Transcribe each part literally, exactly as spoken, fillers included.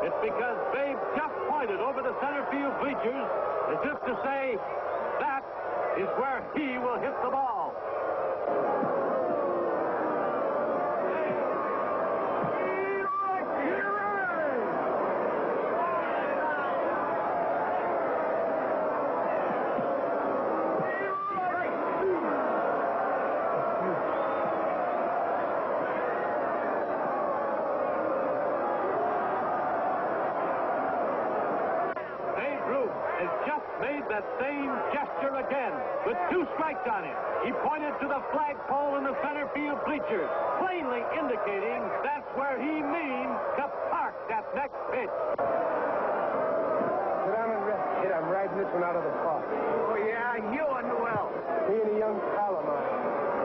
It's because Babe just pointed over the center field bleachers as if to say, that is where he will hit the ball. Has just made that same gesture again with two strikes on him. He pointed to the flagpole in the center field bleachers, plainly indicating that's where he means to park that next pitch. Sit down and rest, kid. I'm riding this one out of the park. Oh, yeah, you and who else? Me and a young pal of mine.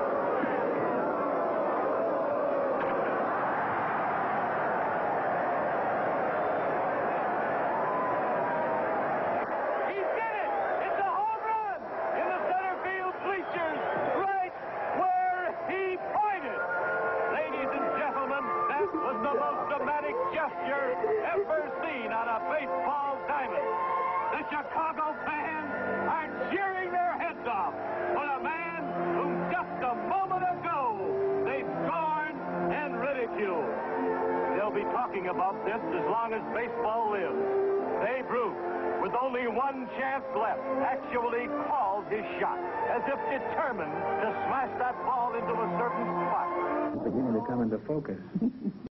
The most dramatic gesture ever seen on a baseball diamond. The Chicago fans are cheering their heads off for a man whom just a moment ago they scorned and ridiculed. They'll be talking about this as long as baseball lives. Babe Ruth, with only one chance left, actually called his shot, as if determined to smash that ball into a certain spot. It's beginning to come into focus.